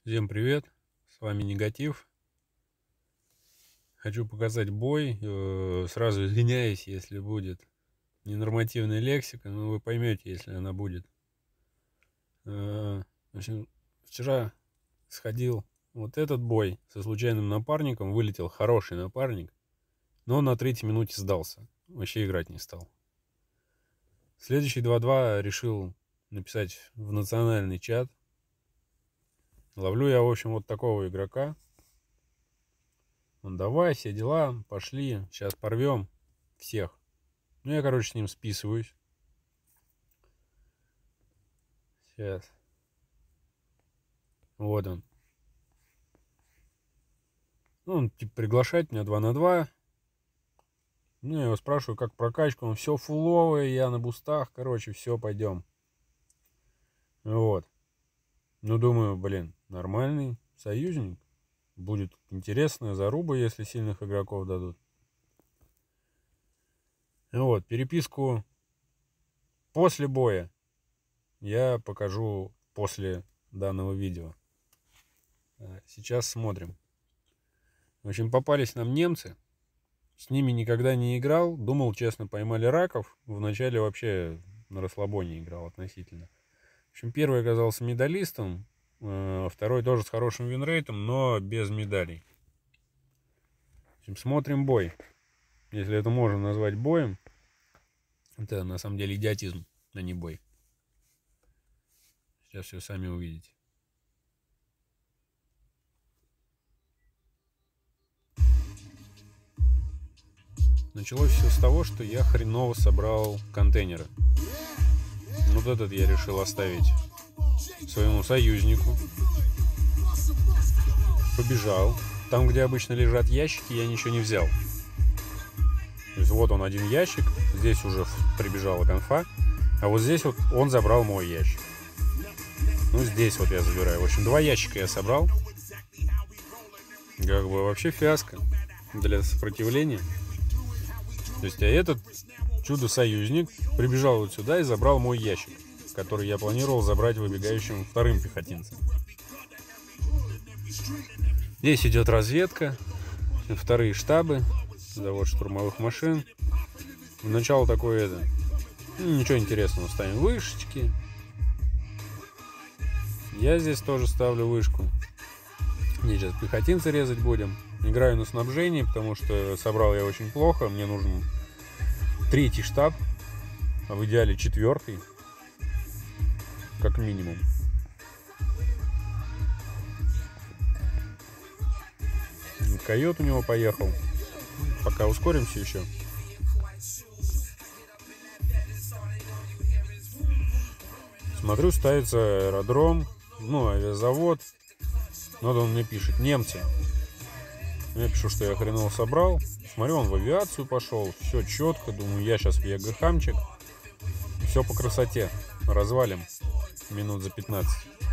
Всем привет, с вами Негатив. Хочу показать бой. Сразу извиняюсь, если будет ненормативная лексика, но вы поймете, если она будет. В общем, вчера сходил вот этот бой со случайным напарником. Вылетел хороший напарник, но он на 3-й минуте сдался. Вообще играть не стал. Следующий 2-2 решил написать в национальный чат. Ловлю я, в общем, вот такого игрока. Он: давай, все дела, пошли, сейчас порвем всех. Ну, я, короче, с ним списываюсь. Сейчас. Вот он. Ну, он, типа, приглашает меня 2 на 2. Ну, я его спрашиваю, как прокачка. Он: все фуловое, я на бустах, короче, все, пойдем. Вот. Ну, думаю, блин, нормальный союзник. Будет интересная заруба, если сильных игроков дадут. Вот, переписку после боя я покажу после данного видео. Сейчас смотрим. В общем, попались нам немцы. С ними никогда не играл. Думал, честно, поймали раков. Вначале вообще на расслабоне играл относительно. В общем, первый оказался медалистом. Второй тоже с хорошим винрейтом, но без медалей. В общем, смотрим бой. Если это можно назвать боем. Это на самом деле идиотизм, а не бой. Сейчас все сами увидите. Началось все с того, что я хреново собрал контейнеры. Вот этот я решил оставить своему союзнику. Побежал. Там, где обычно лежат ящики, я ничего не взял. То есть вот он, один ящик. Здесь уже прибежала конфа. А вот здесь вот он забрал мой ящик. Ну, здесь вот я забираю. В общем, 2 ящика я собрал. Как бы вообще фиаско для сопротивления. То есть, а этот чудо-союзник прибежал вот сюда и забрал мой ящик, который я планировал забрать выбегающим вторым пехотинцем. Здесь идет разведка, вторые штабы, завод штурмовых машин. Начало такое ничего интересного, ставим вышечки. Я здесь тоже ставлю вышку. Сейчас пехотинцы резать будем. Играю на снабжении, потому что собрал я очень плохо. Мне нужен 3-й штаб, а в идеале 4-й, как минимум. Койот у него поехал. Пока ускоримся еще. Смотрю, ставится аэродром, ну, авиазавод. Вот он мне пишет: немцы. Я пишу, что я хреново собрал. Смотрю, он в авиацию пошел. Все четко. Думаю, я сейчас в ЕГХамчик. Все по красоте. Развалим минут за 15.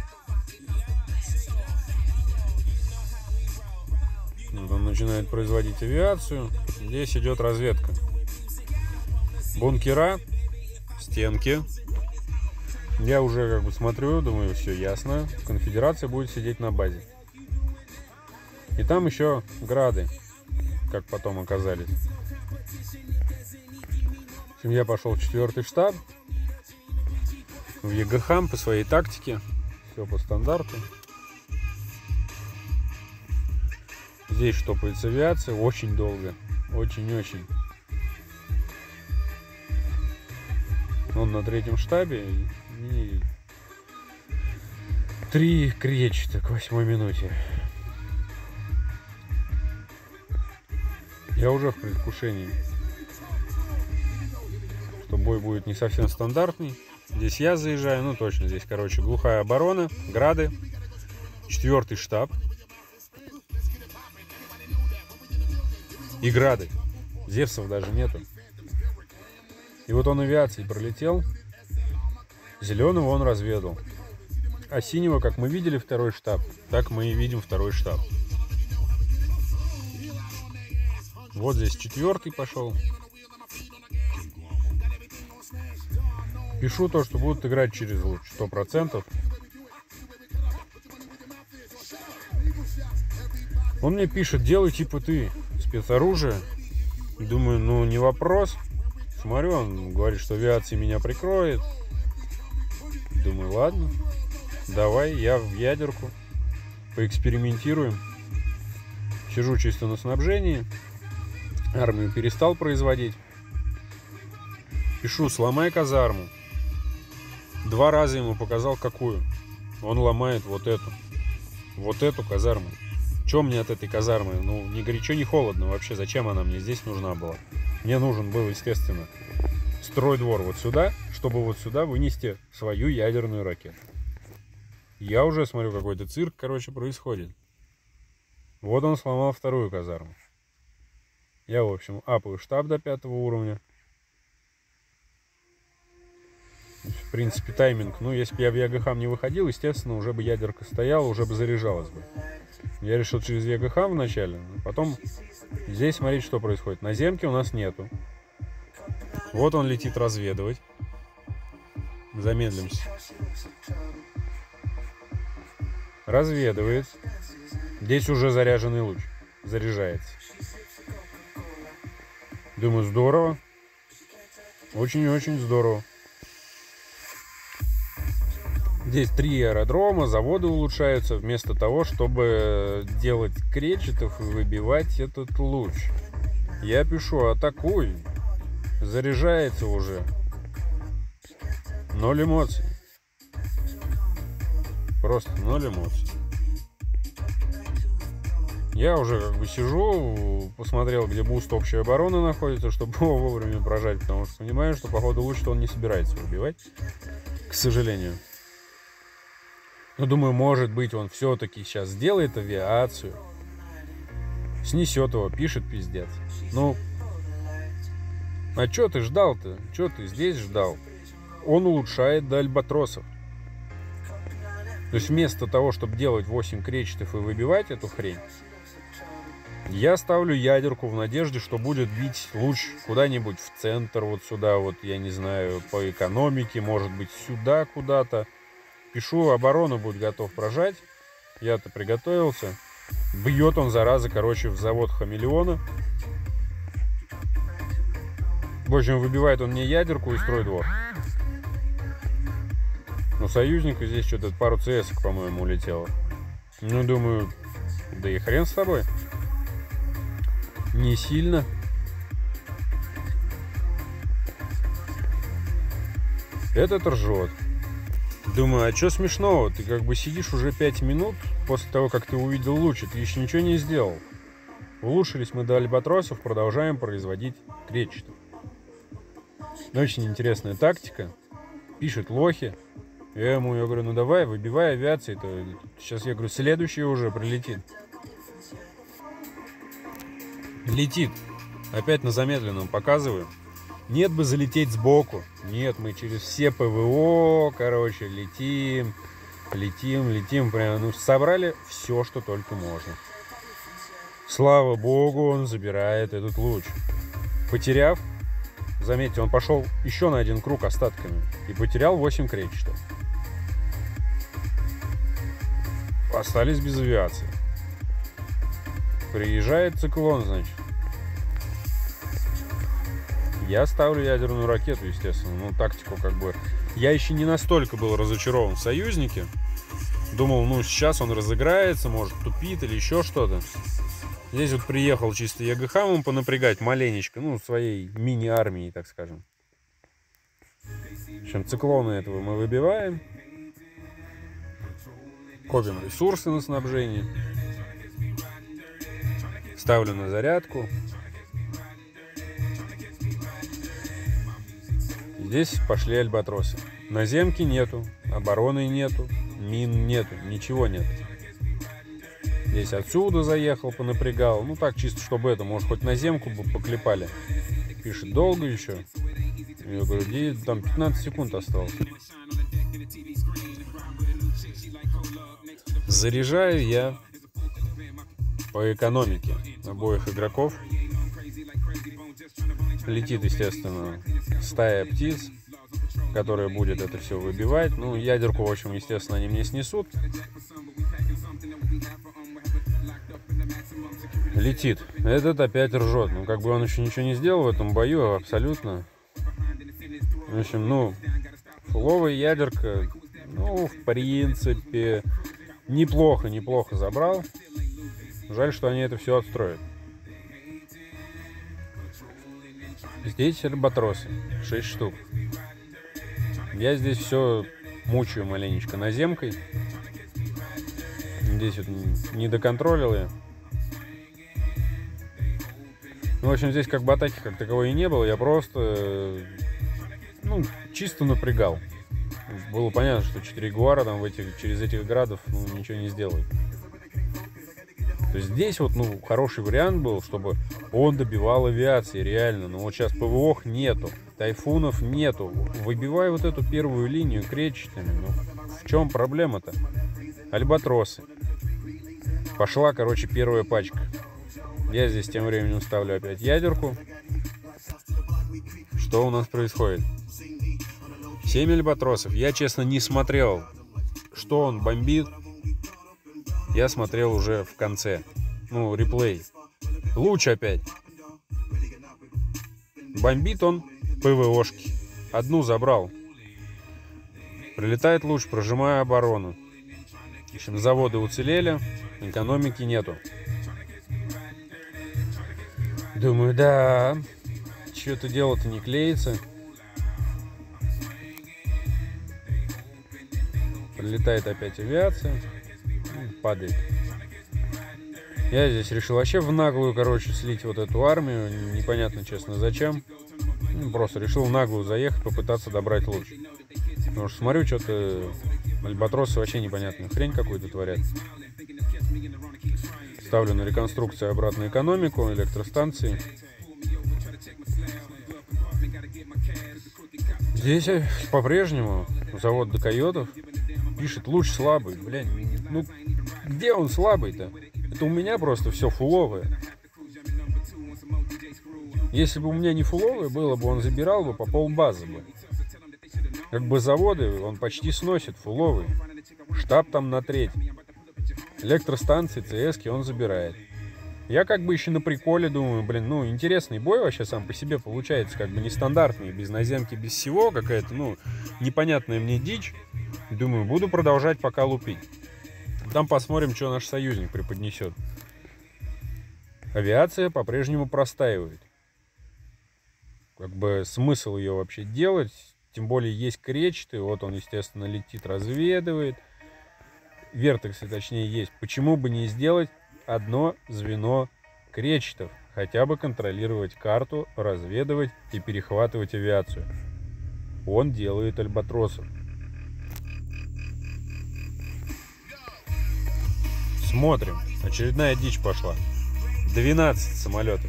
Вот он начинает производить авиацию. Здесь идет разведка. Бункера, стенки. Я уже как бы смотрю, думаю, все ясно. Конфедерация будет сидеть на базе. И там еще грады, как потом оказались. В общем, я пошел в 4-й штаб. В ЕГХам по своей тактике. Все по стандарту. Здесь штопается авиация очень долго. Очень-очень. Он на 3-м штабе. И 3 кречета к 8-й минуте. Я уже в предвкушении, что бой будет не совсем стандартный. Здесь я заезжаю, ну точно, здесь, короче, глухая оборона, грады, 4-й штаб и грады. Зевсов даже нету. И вот он авиацией пролетел, зеленого он разведал, а синего, как мы видели 2-й штаб, так мы и видим 2-й штаб. Вот здесь 4-й пошел. Пишу то, что будут играть через луч 100%. Он мне пишет: делай типа ты спецоружие. Думаю, ну не вопрос. Смотрю, он говорит, что авиация меня прикроет. Думаю, ладно, давай, я в ядерку. Поэкспериментируем. Сижу чисто на снабжении. Армию перестал производить. Пишу: сломай казарму. 2 раза ему показал, какую. Он ломает вот эту. Вот эту казарму. Че мне от этой казармы? Ну, ни горячо, ни холодно вообще. Зачем она мне здесь нужна была? Мне нужен был, естественно, стройдвор вот сюда, чтобы вот сюда вынести свою ядерную ракету. Я уже смотрю, какой-то цирк, короче, происходит. Вот он сломал 2-ю казарму. Я, в общем, апаю штаб до 5-го уровня. В принципе, тайминг. Ну, если бы я в ЕГХ не выходил, естественно, уже бы ядерка стояла, уже бы заряжалась бы. Я решил через ЕГХ вначале, а потом здесь смотреть, что происходит. На земке у нас нету. Вот он летит разведывать. Замедлимся. Разведывает. Здесь уже заряженный луч. Заряжается. Думаю, здорово. Очень-очень здорово. Здесь 3 аэродрома, заводы улучшаются, вместо того, чтобы делать кречетов и выбивать этот луч. Я пишу: атакуй. Заряжается уже. 0 эмоций. Просто 0 эмоций. Я уже как бы сижу, посмотрел, где буст общей обороны находится, чтобы его вовремя прожать, потому что понимаю, что по ходу луч-то он не собирается выбивать, к сожалению. Но думаю, может быть, он все-таки сейчас сделает авиацию, снесет его, пишет пиздец. Ну, а что ты ждал-то? Что ты здесь ждал? Он улучшает до альбатросов. То есть вместо того, чтобы делать 8 кречетов и выбивать эту хрень, я ставлю ядерку в надежде, что будет бить луч куда-нибудь в центр, вот сюда, вот, я не знаю, по экономике, может быть, сюда куда-то. Пишу: оборону будет готов прожать. Я-то приготовился. Бьет он, зараза, короче, в завод Хамелеона. В общем, выбивает он мне ядерку и стройдвор. Ну, союзника здесь что-то пару ЦС-ок, по-моему, улетело. Ну, думаю, да и хрен с тобой. Не сильно. Этот ржет. Думаю, а что смешного? Ты как бы сидишь уже 5 минут после того, как ты увидел луч, и ты еще ничего не сделал. Улучшились мы до альбатросов, продолжаем производить кречетов. Очень интересная тактика. Пишет лохи. Я говорю, ну давай, выбивай авиации-то. Сейчас, я говорю, следующий уже прилетит. Летит. Опять на замедленном показываю. Нет бы залететь сбоку. Нет, мы через все ПВО, короче, летим. Прямо, ну, собрали все, что только можно. Слава богу, он забирает этот луч. Потеряв, заметьте, он пошел еще на 1 круг остатками. И потерял 8 кречетов. Остались без авиации. Приезжает циклон, значит. Я ставлю ядерную ракету, естественно. Ну, тактику как бы... Я еще не настолько был разочарован в союзнике. Думал, ну, сейчас он разыграется, может, тупит или еще что-то. Здесь вот приехал чисто ЕГХ ему понапрягать маленечко, ну, своей мини-армией, так скажем. В общем, циклоны этого мы выбиваем. Копим ресурсы на снабжение. Ставлю на зарядку. Здесь пошли альбатросы. Наземки нету, обороны нету, мин нету, ничего нет. Здесь отсюда заехал, понапрягал. Ну так, чисто чтобы это, может, хоть наземку бы поклепали. Пишет, долго еще. Я говорю, там 15 секунд осталось. Заряжаю я по экономике обоих игроков. Летит, естественно, стая птиц, которая будет это все выбивать. Ну, ядерку, в общем, естественно, они мне снесут. летит. Этот опять ржет. Ну, как бы он еще ничего не сделал в этом бою, абсолютно. В общем, ну, фуловая ядерка, ну, в принципе, неплохо забрал. Жаль, что они это все отстроят. Здесь альбатросы, 6 штук. Я здесь все мучаю маленечко наземкой. Здесь вот не доконтролил я. Ну, в общем, здесь как бы атаки как таковой и не было. Я просто, ну, чисто напрягал. Было понятно, что 4 ягуара там через этих градов, ну, ничего не сделают. То есть здесь вот, ну, хороший вариант был, чтобы он добивал авиации, реально. Но вот сейчас ПВО нету, тайфунов нету. Выбивай вот эту первую линию кречетами. Ну, в чем проблема-то? Альбатросы. Пошла, короче, первая пачка. Я здесь тем временем ставлю опять ядерку. Что у нас происходит? 7 альбатросов. Я, честно, не смотрел, что он бомбит. Я смотрел уже в конце. Ну, реплей. Луч опять. Бомбит он ПВОшки. Одну забрал. Прилетает луч, прожимая оборону. В общем, заводы уцелели, экономики нету. Думаю, да, что-то дело-то не клеится. Прилетает опять авиация. Падает. Я здесь решил вообще в наглую, короче, слить вот эту армию. Непонятно, честно, зачем. Просто решил в наглую заехать, попытаться добрать луч. Потому что смотрю, что-то альбатросы вообще непонятную хрень какую-то творят. Ставлю на реконструкцию обратно экономику, электростанции. Здесь по-прежнему завод до койотов пишет луч слабый. Блядь, ну где он слабый-то? Это у меня просто все фуловое. Если бы у меня не фуловое было бы, он забирал бы по полбазы бы. Как бы заводы он почти сносит, фуловый. Штаб там на треть. Электростанции, ЦСки он забирает. Я как бы еще на приколе думаю, блин, ну интересный бой вообще сам по себе получается, как бы нестандартный, без наземки, без всего, какая-то, ну, непонятная мне дичь. Думаю, буду продолжать пока лупить. Там посмотрим, что наш союзник преподнесет. Авиация по-прежнему простаивает. Как бы смысл ее вообще делать, тем более есть кречеты, вот он, естественно, летит, разведывает. Вертексы, точнее, есть. Почему бы не сделать одно звено кречетов? Хотя бы контролировать карту, разведывать и перехватывать авиацию. Он делает альбатросов. Смотрим. Очередная дичь пошла. 12 самолетов.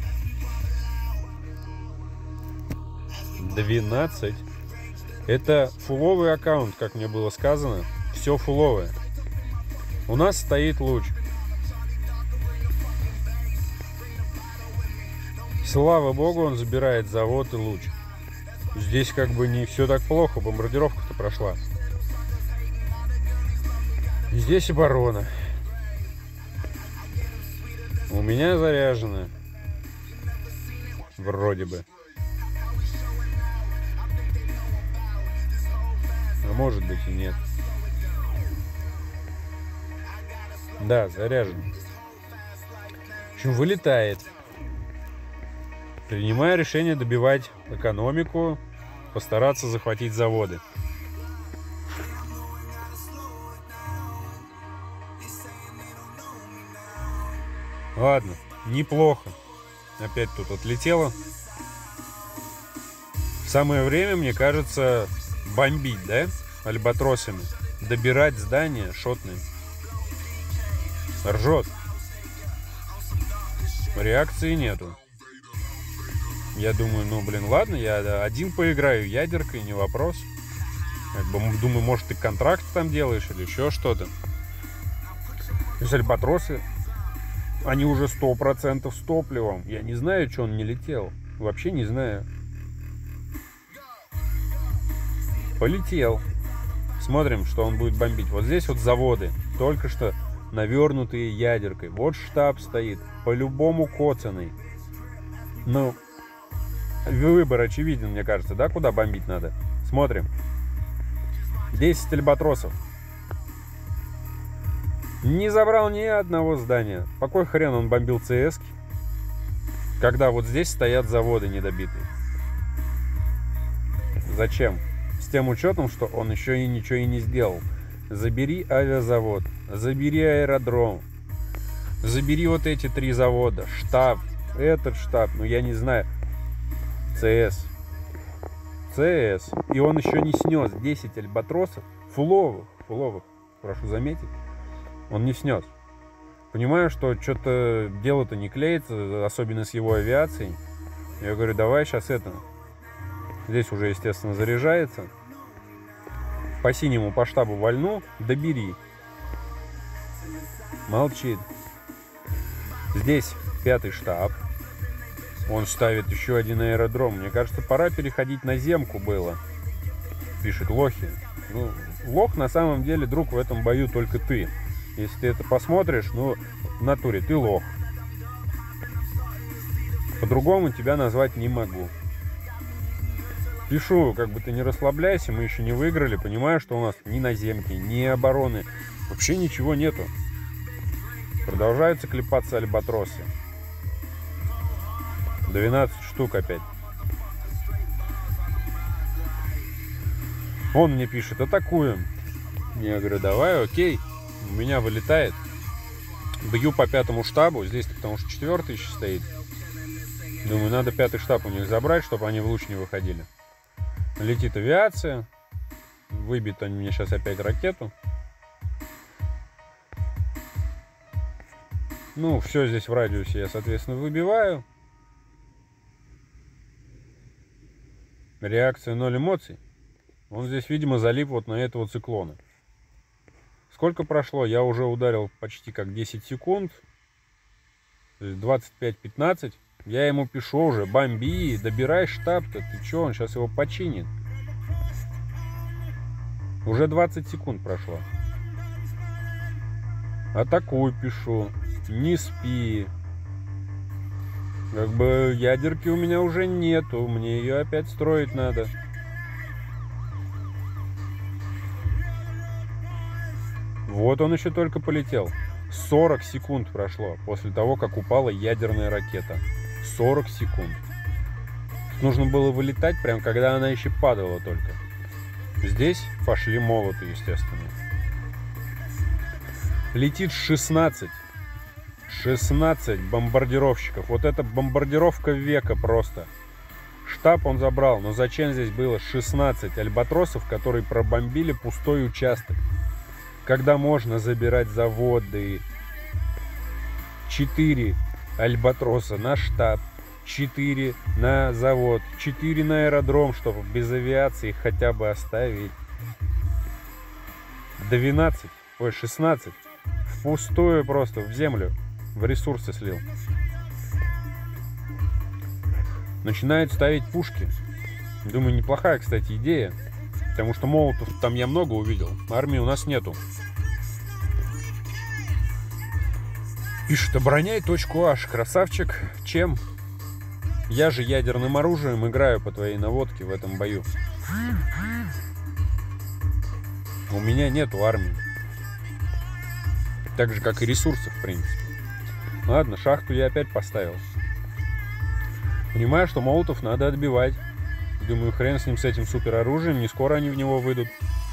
12. Это фуловый аккаунт, как мне было сказано. Все фуловое. У нас стоит луч. Слава богу, он забирает завод и луч. Здесь как бы не все так плохо. Бомбардировка-то прошла. Здесь оборона. У меня заряжено. Вроде бы. А может быть и нет. Да, заряжен. В общем, вылетает. Принимая решение добивать экономику, постараться захватить заводы. Ладно, неплохо. Опять тут отлетело. Самое время, мне кажется, бомбить, да? Альбатросами. Добирать здания шотные. Ржет. Реакции нету. Я думаю, ну блин, ладно, я один поиграю ядеркой, не вопрос. Как бы, думаю, может, ты контракт там делаешь или еще что-то. То есть альбатросы, они уже 100% с топливом. Я не знаю, что он не летел. Вообще не знаю. Полетел. Смотрим, что он будет бомбить. Вот здесь вот заводы. Только что навернутые ядеркой. Вот штаб стоит, по-любому коцаный. Ну, выбор очевиден, мне кажется, да, куда бомбить надо? Смотрим. 10 альбатросов. Не забрал ни одного здания. По кой хрен он бомбил ЦС, когда вот здесь стоят заводы недобитые? Зачем? С тем учетом, что он еще и ничего и не сделал. Забери авиазавод, забери аэродром, забери вот эти 3 завода, штаб, этот штаб, ну я не знаю, ЦС. И он еще не снес 10 альбатросов, фуловых, прошу заметить, он не снес. Понимаю, что что-то дело-то не клеится, особенно с его авиацией. Я говорю, давай сейчас это. Здесь уже, естественно, заряжается. По синему, по штабу вольну, добери. Молчит. Здесь 5-й штаб. Он ставит еще один аэродром. Мне кажется, пора переходить на земку было. Пишет лохи. Ну, лох на самом деле, друг, в этом бою только ты. Если ты это посмотришь, ну, в натуре ты лох. По-другому тебя назвать не могу. Пишу, как бы ты не расслабляйся, мы еще не выиграли. Понимаю, что у нас ни наземки, ни обороны, вообще ничего нету. Продолжаются клепаться альбатросы. 12 штук опять. Он мне пишет, атакуем. Я говорю, давай, окей. У меня вылетает. Бью по 5-му штабу. Здесь потому что 4-й еще стоит. Думаю, надо 5-й штаб у них забрать, чтобы они в луч не выходили. Летит авиация. Выбьют они мне сейчас опять ракету. Ну, все здесь в радиусе я, соответственно, выбиваю. Реакция 0 эмоций. Он здесь, видимо, залип вот на этого циклона. Сколько прошло? Я уже ударил почти как 10 секунд. 25-15. Я ему пишу уже, бомби, добирай штаб-то. Ты че, он сейчас его починит. Уже 20 секунд прошло. Атакуй, пишу. Не спи. Как бы ядерки у меня уже нету. Мне ее опять строить надо. Вот он еще только полетел. 40 секунд прошло после того, как упала ядерная ракета. 40 секунд. Нужно было вылетать, прям когда она еще падала только. Здесь пошли молоты, естественно. Летит 16 бомбардировщиков. Вот это бомбардировка века просто. Штаб он забрал, но зачем здесь было 16 альбатросов, которые пробомбили пустой участок? Когда можно забирать заводы. 4 альбатроса на штаб, 4 на завод, 4 на аэродром, чтобы без авиации хотя бы оставить. 16 впустую просто, в землю, в ресурсы слил. Начинают ставить пушки. Думаю, неплохая, кстати, идея. Потому что молотов там я много увидел. Армии у нас нету. Пишет, обороняй точку H. Красавчик. Чем? Я же ядерным оружием играю по твоей наводке в этом бою. У меня нету армии. Так же, как и ресурсов, в принципе. Ладно, шахту я опять поставил. Понимаю, что молотов надо отбивать. Думаю, хрен с ним, с этим супероружием. Не скоро они в него выйдут.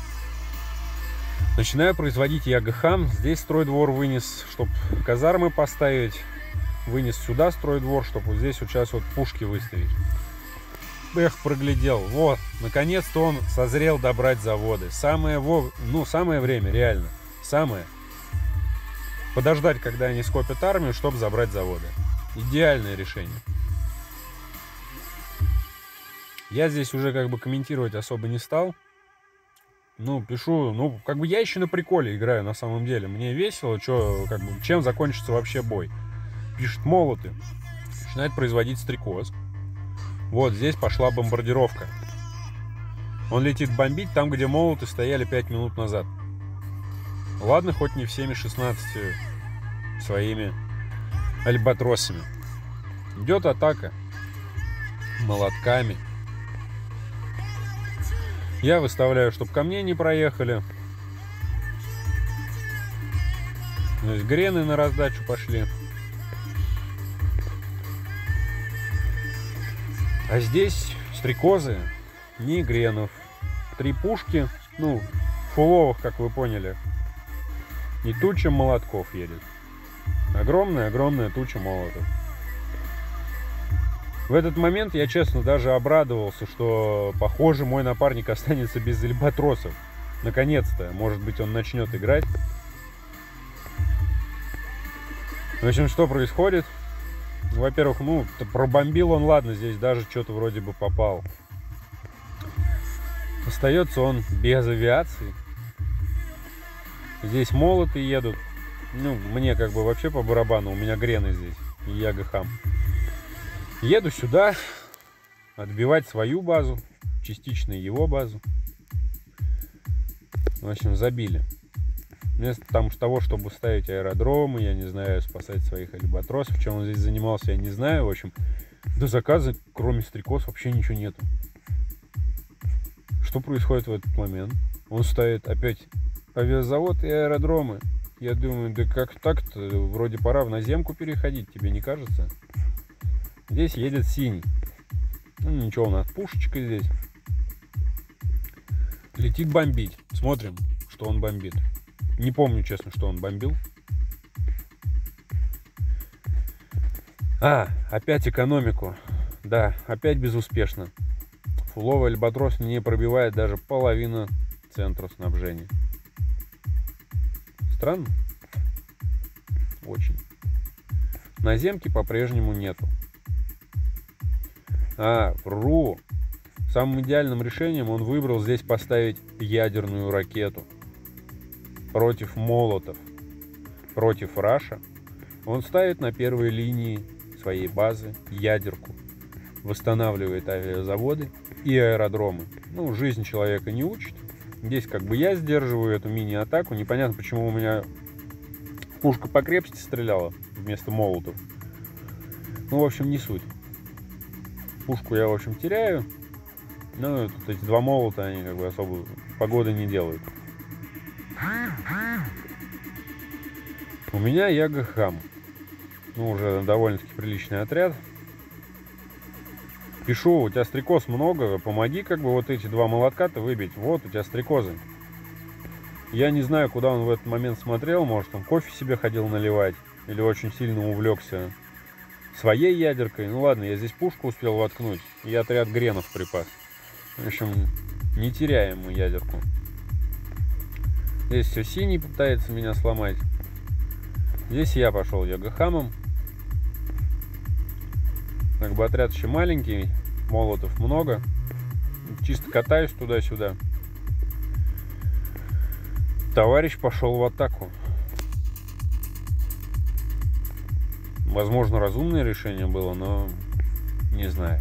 Начинаю производить ЯГХ. Здесь стройдвор вынес, чтобы казармы поставить. Вынес сюда стройдвор, чтобы вот здесь вот сейчас вот пушки выставить. Эх, проглядел. Вот, наконец-то он созрел добрать заводы. Самое время, реально. Самое. Подождать, когда они скопят армию, чтобы забрать заводы. Идеальное решение. Я здесь уже как бы комментировать особо не стал. Ну, пишу, ну, как бы я еще на приколе играю на самом деле. Мне весело, как бы, чем закончится вообще бой. Пишет молоты. Начинает производить стрекоз. Вот здесь пошла бомбардировка. Он летит бомбить там, где молоты стояли 5 минут назад. Ладно, хоть не всеми 16 своими альбатросами. Идет атака молотками. Я выставляю, чтобы ко мне не проехали. То есть грены на раздачу пошли. А здесь стрекозы, ни гренов. 3 пушки, ну, фуловых, как вы поняли. И туча молотков едет. Огромная-огромная туча молотов. В этот момент я, честно, даже обрадовался, что, похоже, мой напарник останется без альбатросов. Наконец-то, может быть, он начнет играть. В общем, что происходит? Во-первых, ну, пробомбил он, ладно, здесь даже что-то вроде бы попал. Остается он без авиации. Здесь молоты едут. Ну, мне как бы вообще по барабану, у меня грены здесь. И я ГХам. Еду сюда отбивать свою базу, частично его базу. В общем, забили. Вместо того, чтобы ставить аэродромы, я не знаю, спасать своих альбатросов, чем он здесь занимался, я не знаю. В общем, до заказа, кроме стрекоз, вообще ничего нету. Что происходит в этот момент? Он ставит опять авиазавод и аэродромы. Я думаю, да как так-то? Вроде пора в наземку переходить, тебе не кажется? Здесь едет синий. Ну ничего, у нас пушечка здесь. Летит бомбить. Смотрим, что он бомбит. Не помню, честно, что он бомбил. Опять экономику. Да, опять безуспешно. Фуловый альбатрос не пробивает даже половину центра снабжения. Странно? Очень. Наземки по-прежнему нету. Вру. Самым идеальным решением он выбрал здесь поставить ядерную ракету. Против молотов, против Раша. Он ставит на первой линии своей базы ядерку. Восстанавливает авиазаводы и аэродромы. Ну, жизнь человека не учит. Здесь как бы я сдерживаю эту мини-атаку. Непонятно, почему у меня пушка по крепости стреляла вместо молотов. Ну, в общем, не суть. Пушку я, в общем, теряю. Ну, тут эти 2 молота, они как бы особо погоды не делают. У меня ЯГХам. Ну, уже довольно-таки приличный отряд. Пишу, у тебя стрекоз много, помоги как бы вот эти 2 молотка-то выбить. Вот у тебя стрекозы. Я не знаю, куда он в этот момент смотрел. Может, он кофе себе ходил наливать. Или очень сильно увлекся своей ядеркой. Ну ладно, я здесь пушку успел воткнуть. И отряд гренов припас. В общем, не теряем мы ядерку. Здесь все синий пытается меня сломать. Здесь я пошел ЯГХамом. Как бы отряд еще маленький, молотов много. Чисто катаюсь туда-сюда. Товарищ пошел в атаку. Возможно, разумное решение было, но не знаю.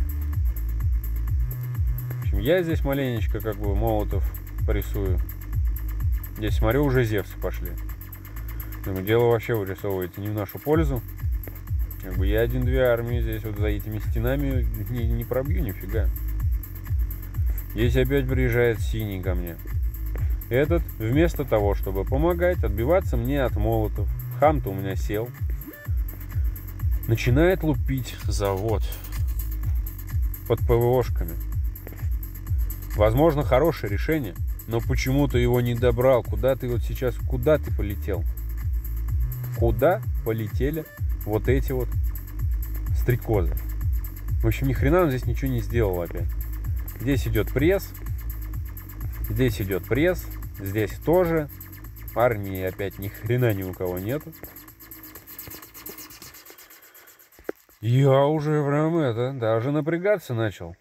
В общем, я здесь маленечко как бы молотов порисую. Здесь, смотрю, уже Зевсы пошли. Думаю, дело вообще вырисовывается не в нашу пользу. Как бы я 1-2 армии здесь вот за этими стенами не пробью нифига. Здесь опять приезжает синий ко мне. Этот, вместо того, чтобы помогать, отбиваться мне от молотов. Хам-то у меня сел. Начинает лупить завод. Под ПВОшками. Возможно, хорошее решение. Но почему-то его не добрал. Куда ты вот сейчас, куда ты полетел? Куда полетели вот эти вот стрекозы? В общем, ни хрена он здесь ничего не сделал опять. Здесь идет пресс. Здесь идет пресс. Здесь тоже. Армии опять ни хрена ни у кого нету. Я уже прям даже напрягаться начал.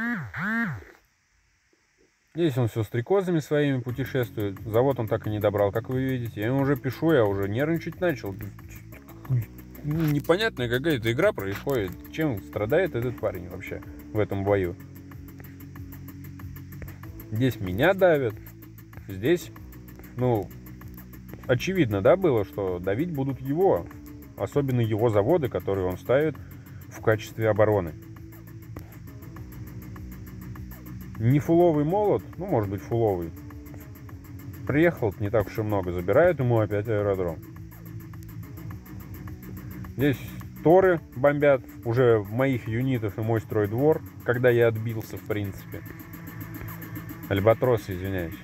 Здесь он все стрекозами своими путешествует. Завод он так и не добрал, как вы видите. Я ему уже пишу, я уже нервничать начал. Ну, непонятная какая-то игра происходит. Чем страдает этот парень вообще в этом бою? Здесь меня давят. Здесь, ну, очевидно, да, было, что давить будут его. Особенно его заводы, которые он ставит в качестве обороны. Не фуловый молот, ну, может быть, фуловый. Приехал не так уж и много, забирают ему опять аэродром. Здесь торы бомбят, уже моих юнитов и мой стройдвор, когда я отбился, в принципе. Альбатрос, извиняюсь.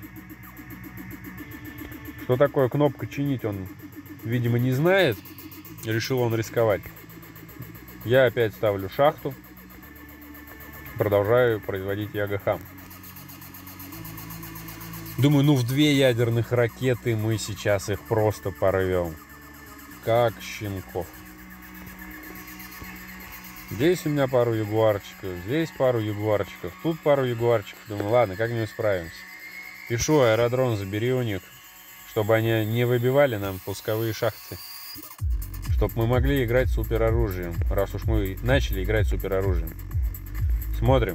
Что такое кнопка чинить, он, видимо, не знает. Решил он рисковать. Я опять ставлю шахту. Продолжаю производить ягохам. Думаю, ну в 2 ядерных ракеты мы сейчас их просто порвем. Как щенков. Здесь у меня пару ягуарчиков, здесь пару ягуарчиков, тут пару ягуарчиков. Думаю, ладно, как-нибудь справимся. Пишу, аэродром забери у них, чтобы они не выбивали нам пусковые шахты. Чтобы мы могли играть супероружием, раз уж мы начали играть супероружием. Смотрим.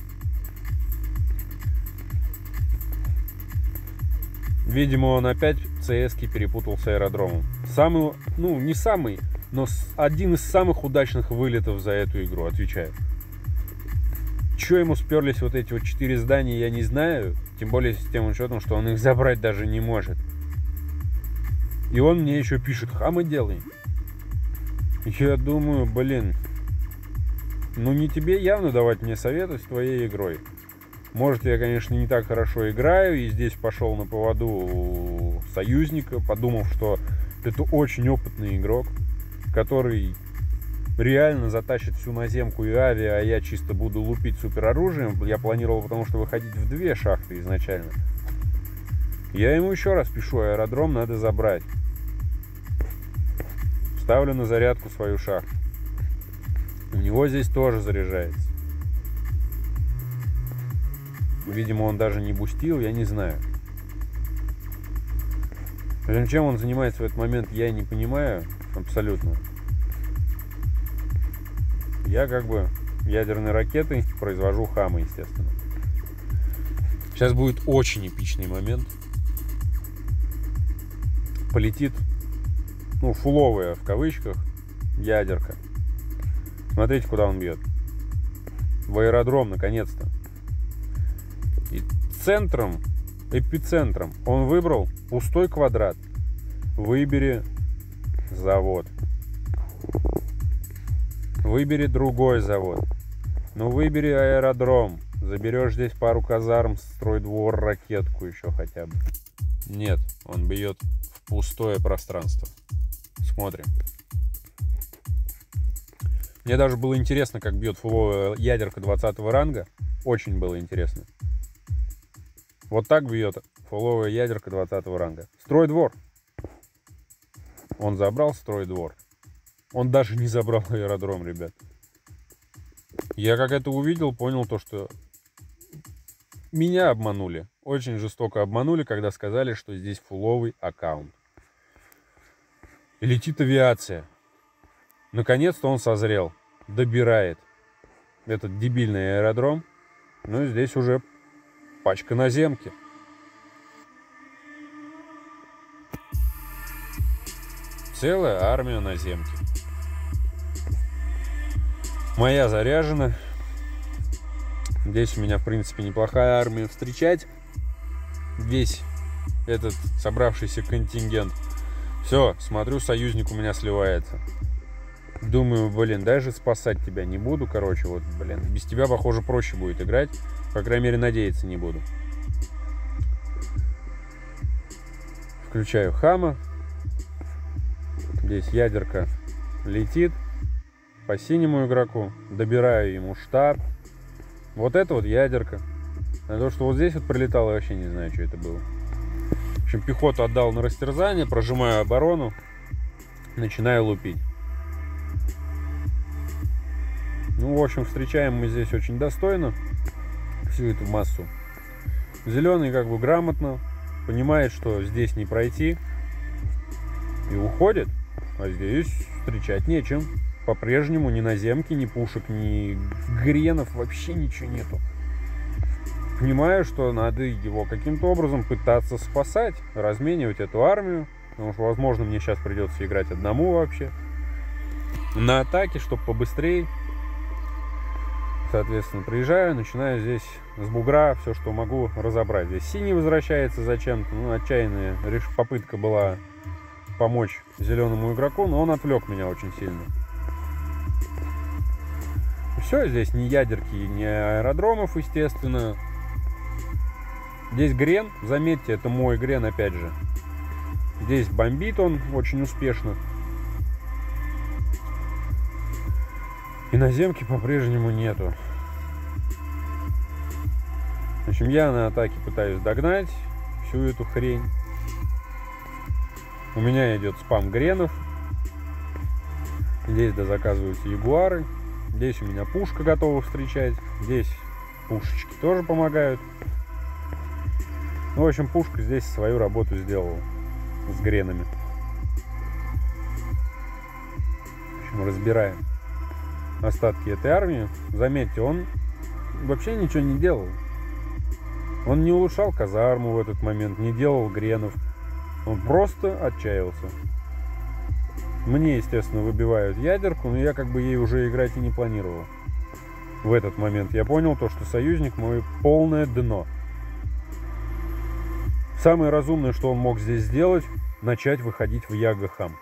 Видимо, он опять CS-ки перепутал с аэродромом. Самый, ну не самый, но один из самых удачных вылетов за эту игру, отвечаю. Чё ему сперлись вот эти вот 4 здания, я не знаю. Тем более с тем учетом, что он их забрать даже не может. И он мне еще пишет, хама делай. Я думаю, блин, ну не тебе явно давать мне советы с твоей игрой. Может, я, конечно, не так хорошо играю, и здесь пошел на поводу союзника, подумав, что это очень опытный игрок, который реально затащит всю наземку и авиа, а я чисто буду лупить супероружием. Я планировал, потому что выходить в 2 шахты изначально. Я ему еще раз пишу, аэродром надо забрать. Ставлю на зарядку свою шахту. У него здесь тоже заряжается. Видимо, он даже не бустил, я не знаю. Чем он занимается в этот момент, я не понимаю абсолютно. Я как бы ядерной ракетой произвожу хамы, естественно. Сейчас будет очень эпичный момент. Полетит, ну, фуловая в кавычках ядерка. Смотрите, куда он бьет. В аэродром, наконец-то. И центром, эпицентром он выбрал пустой квадрат. Выбери завод. Выбери другой завод. Ну, выбери аэродром. Заберешь здесь пару казарм, стройдвор, ракетку еще хотя бы. Нет, он бьет в пустое пространство. Смотрим. Мне даже было интересно, как бьет фуловая ядерка 20 ранга. Очень было интересно. Вот так бьет фуловая ядерка 20 ранга. Стройдвор. Он забрал стройдвор. Он даже не забрал аэродром, ребят. Я как это увидел, понял то, что меня обманули. Очень жестоко обманули, когда сказали, что здесь фуловый аккаунт. И летит авиация. Наконец-то он созрел. Добирает этот дебильный аэродром. Ну и здесь уже пачка наземки. Целая армия наземки. Моя заряжена. Здесь у меня, в принципе, неплохая армия встречать. Весь этот собравшийся контингент. Все, смотрю, союзник у меня сливается. Думаю, блин, даже спасать тебя не буду. Короче, вот, блин, без тебя, похоже, проще будет играть. По крайней мере, надеяться не буду. Включаю хама. Здесь ядерка летит по синему игроку. Добираю ему штаб. Вот это вот ядерка. А то, что вот здесь вот прилетало, я вообще не знаю, что это было. В общем, пехоту отдал на растерзание. Прожимаю оборону. Начинаю лупить. Ну, в общем, встречаем мы здесь очень достойно всю эту массу. Зеленый как бы грамотно понимает, что здесь не пройти, и уходит. А здесь встречать нечем. По-прежнему ни наземки, ни пушек, ни гренов, вообще ничего нету. Понимаю, что надо его каким-то образом пытаться спасать, разменивать эту армию. Потому что, возможно, мне сейчас придется играть одному вообще. На атаке, чтобы побыстрее. Соответственно, приезжаю, начинаю здесь с бугра все, что могу, разобрать. Здесь синий возвращается зачем-то. Ну, отчаянная попытка была помочь зеленому игроку, но он отвлек меня очень сильно. Все, здесь ни ядерки, ни аэродромов, естественно. Здесь Грен, заметьте, это мой Грен, опять же. Здесь бомбит он очень успешно. И наземки по-прежнему нету. В общем, я на атаке пытаюсь догнать всю эту хрень. У меня идет спам Гренов. Здесь дозаказываются ягуары. Здесь у меня пушка готова встречать. Здесь пушечки тоже помогают. Ну, в общем, пушка здесь свою работу сделала с Гренами. В общем, разбираем остатки этой армии. Заметьте, он вообще ничего не делал. Он не улучшал казарму в этот момент, не делал Гренов. Он просто отчаялся. Мне, естественно, выбивают ядерку, но я как бы ей уже играть и не планировал. В этот момент я понял то, что союзник мой полное дно. Самое разумное, что он мог здесь сделать, начать выходить в Ягахам.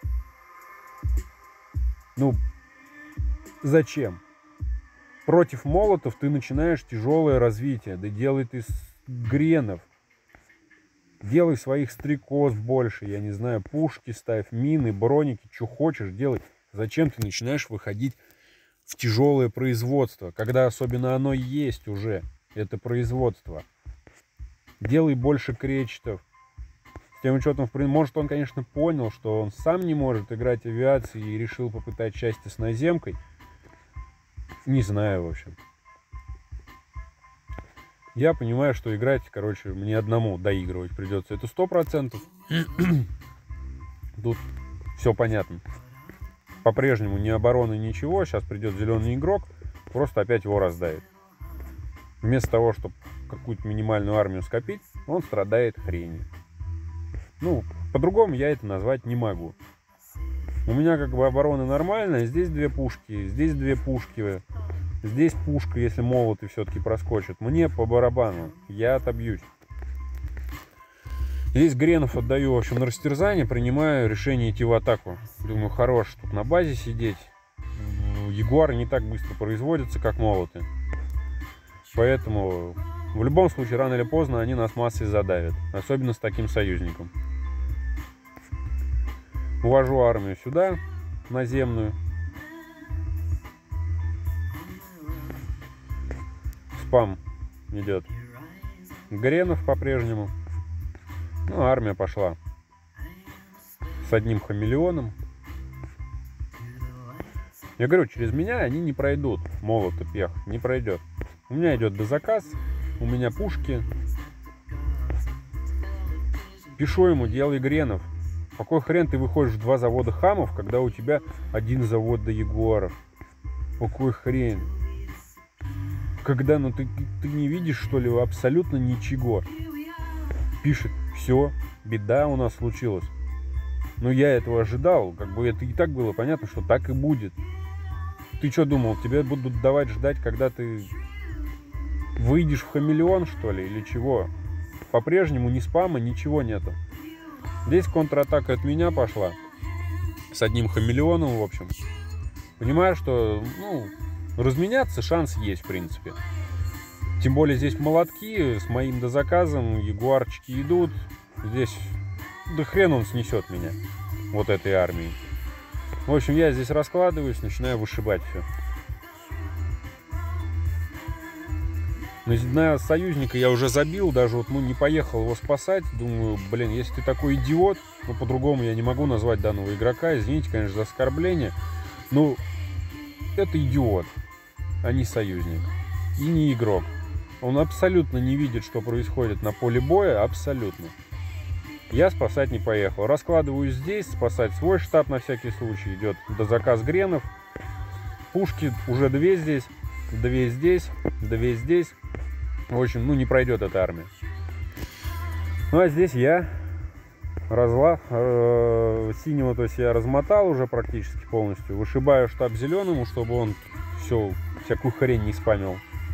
Ну, зачем? Против молотов ты начинаешь тяжелое развитие. Да делай ты Гренов. Делай своих стрекоз больше, я не знаю, пушки ставь, мины, броники, что хочешь делай. Зачем ты начинаешь выходить в тяжелое производство, когда особенно оно есть уже, это производство? Делай больше кречетов. С тем учетом, может, он, конечно, понял, что он сам не может играть авиацией и решил попытать счастье с наземкой. Не знаю, в общем. Я понимаю, что играть, короче, мне одному доигрывать придется. Это 100%. Тут все понятно. По-прежнему ни обороны, ничего. Сейчас придет зеленый игрок, просто опять его раздавит. Вместо того, чтобы какую-то минимальную армию скопить, он страдает хренью. Ну, по-другому я это назвать не могу. У меня как бы оборона нормальная. Здесь две пушки, здесь две пушки. Здесь пушка, если молоты все-таки проскочат. Мне по барабану. Я отобьюсь. Здесь Гренов отдаю, в общем, на растерзание. Принимаю решение идти в атаку. Думаю, хорош тут на базе сидеть. Ягуары не так быстро производятся, как молоты. Поэтому в любом случае, рано или поздно они нас массой задавят. Особенно с таким союзником. Увожу армию сюда, наземную. Спам идет. Гренов по-прежнему. Ну, армия пошла с одним хамелеоном. Я говорю, через меня они не пройдут. Молот и пех не пройдет. У меня идет дозаказ. У меня пушки. Пишу ему, делай Гренов. Какой хрен ты выходишь в 2 завода хамов, когда у тебя 1 завод до ягуаров? Какой хрен? Когда, ну ты не видишь, что ли, абсолютно ничего. Пишет, все, беда у нас случилась. Ну, я этого ожидал, как бы это и так было понятно, что так и будет. Ты что думал, тебе будут давать ждать, когда ты выйдешь в хамелеон, что ли, или чего? По-прежнему ни спама, ничего нету. Здесь контратака от меня пошла. С одним хамелеоном, в общем. Понимаю, что, ну, разменяться шанс есть, в принципе. Тем более здесь молотки с моим дозаказом, ягуарчики идут. Здесь, да хрен он снесет меня, вот этой армией. В общем, я здесь раскладываюсь, начинаю вышибать все. На союзника я уже забил, даже вот, ну, не поехал его спасать. Думаю, блин, если ты такой идиот, ну, по-другому я не могу назвать данного игрока. Извините, конечно, за оскорбление. Ну, это идиот, а не союзник. И не игрок. Он абсолютно не видит, что происходит на поле боя, абсолютно. Я спасать не поехал. Раскладываюсь здесь, спасать свой штаб на всякий случай. Идет дозаказ Гренов. Пушки уже 2 здесь, 2 здесь, 2 здесь. В общем, ну, не пройдет эта армия. Ну, а здесь я Синего, то есть я размотал уже практически полностью. Вышибаю штаб зеленому, чтобы он всякую хрень не спамил.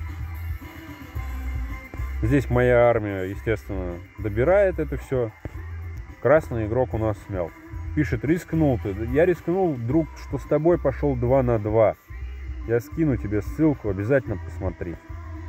Здесь моя армия, естественно, добирает это все. Красный игрок у нас смял. Пишет: рискнул ты. Я рискнул, друг, что с тобой пошел 2 на 2. Я скину тебе ссылку, обязательно посмотри.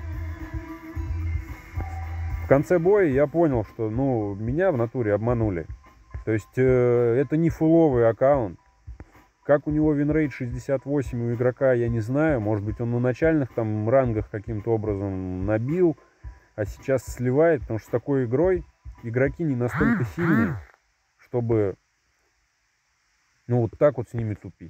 В конце боя я понял, что меня в натуре обманули. То есть это не фуловый аккаунт. Как у него винрейт 68 у игрока, я не знаю. Может быть, он на начальных там рангах каким-то образом набил, а сейчас сливает, потому что с такой игрой игроки не настолько сильные, чтобы вот так вот с ними тупить.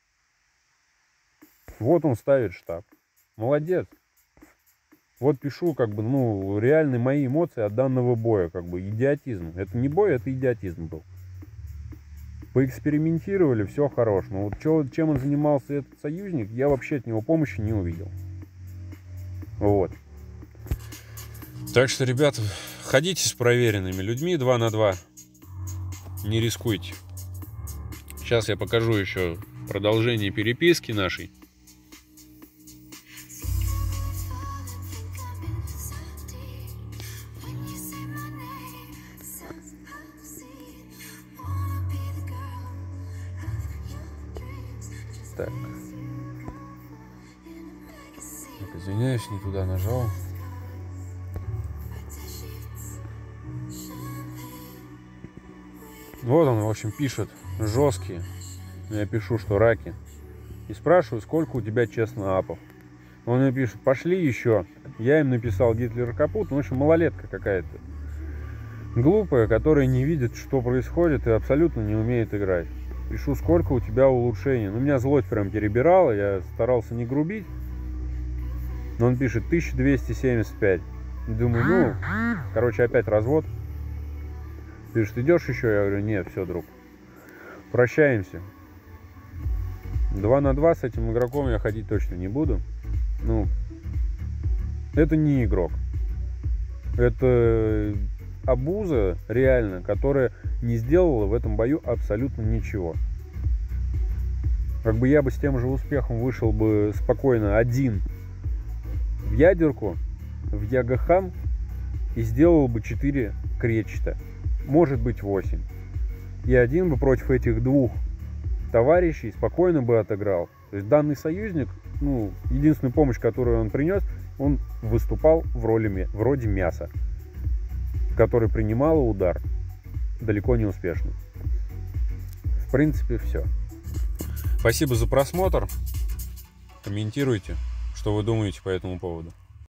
Вот он ставит штаб. Молодец. Вот пишу, реальные мои эмоции от данного боя, идиотизм. Это не бой, это идиотизм был. Поэкспериментировали, все хорош. Но вот чем он занимался, этот союзник, я вообще от него помощи не увидел. Вот. Так что, ребята, ходите с проверенными людьми 2 на 2. Не рискуйте. Сейчас я покажу еще продолжение переписки нашей. Так. Извиняюсь, не туда нажал. Вот он, в общем, пишет: жесткие. Я пишу, что раки. И спрашиваю, сколько у тебя честно апов. Он мне пишет: пошли еще. Я им написал Гитлер капут. В общем, малолетка какая-то глупая, которая не видит, что происходит, и абсолютно не умеет играть. Пишу: сколько у тебя улучшений. Меня злость прям перебирала, я старался не грубить. Но он пишет: 1275. Думаю, опять развод. Пишет: идешь еще? Я говорю: нет, все, друг. Прощаемся. 2 на 2 с этим игроком я ходить точно не буду. Это не игрок. Это обуза, реально, которая не сделала в этом бою абсолютно ничего. Я бы с тем же успехом вышел бы спокойно один в ядерку, в Ягахам, и сделал бы 4 кречета. Может быть 8. И один бы против этих 2 товарищей спокойно бы отыграл. То есть данный союзник, единственную помощь, которую он принес, он выступал вроде мяса, который принимало удар далеко не успешно. В принципе, все. Спасибо за просмотр. Комментируйте, что вы думаете по этому поводу.